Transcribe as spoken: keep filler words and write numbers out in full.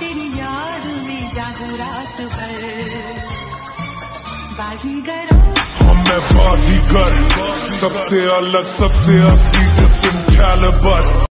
तेरी याद में जागू रात भर। बाजीगरों हम मैं बाजीगर, सबसे अलग सबसे असली डिफरेंट कैलिबर।